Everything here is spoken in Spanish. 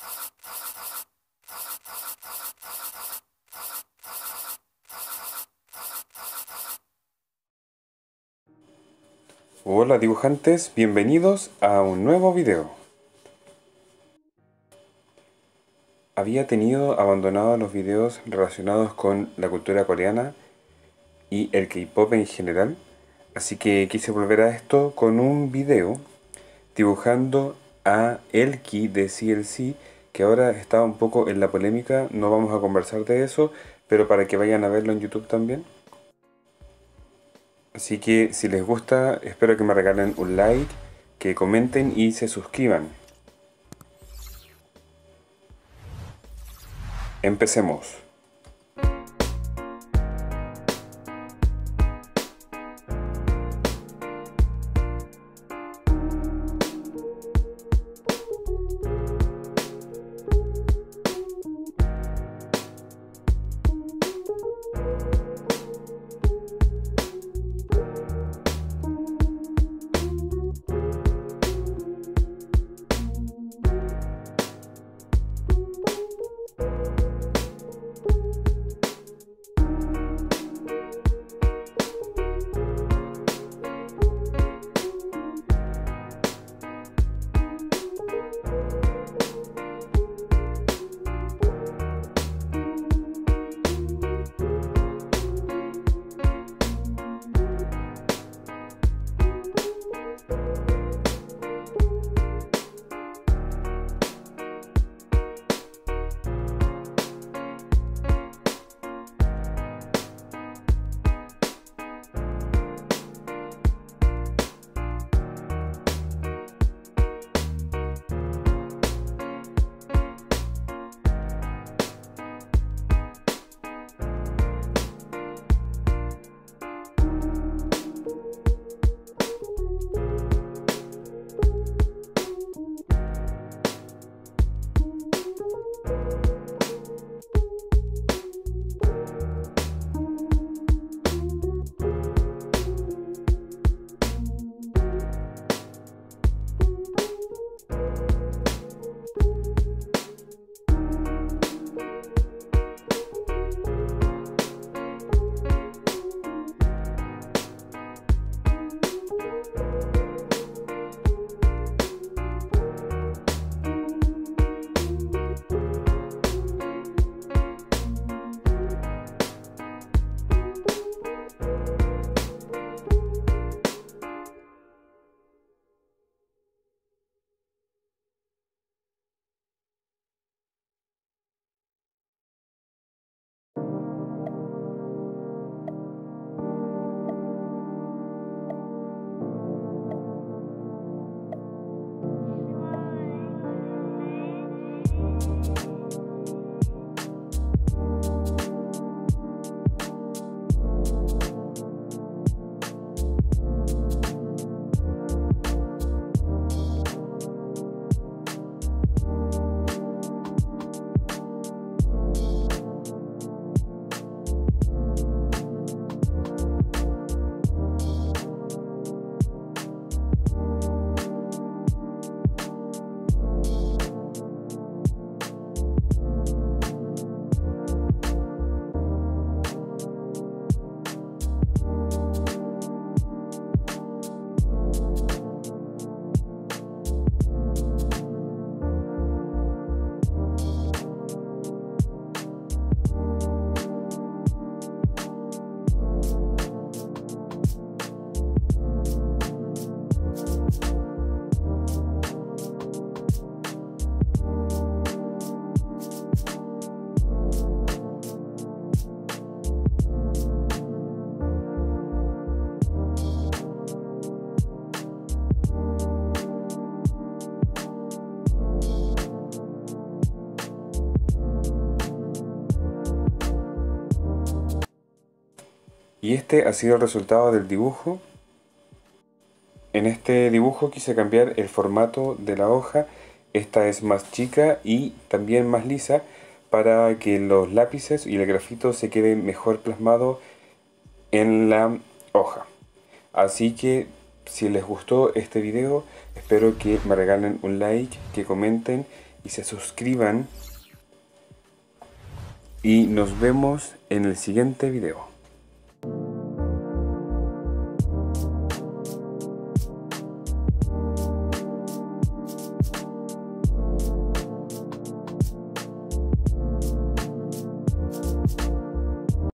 Hola dibujantes, bienvenidos a un nuevo video. Había tenido abandonados los videos relacionados con la cultura coreana y el K-pop en general, así que quise volver a esto con un video dibujando a Elky de CLC, que ahora está un poco en la polémica. No vamos a conversar de eso, pero para que vayan a verlo en YouTube también. Así que si les gusta, espero que me regalen un like, que comenten y se suscriban. Empecemos. Y este ha sido el resultado del dibujo. En este dibujo quise cambiar el formato de la hoja. Esta es más chica y también más lisa, para que los lápices y el grafito se queden mejor plasmados en la hoja. Así que si les gustó este video, espero que me regalen un like, que comenten y se suscriban. Y nos vemos en el siguiente video.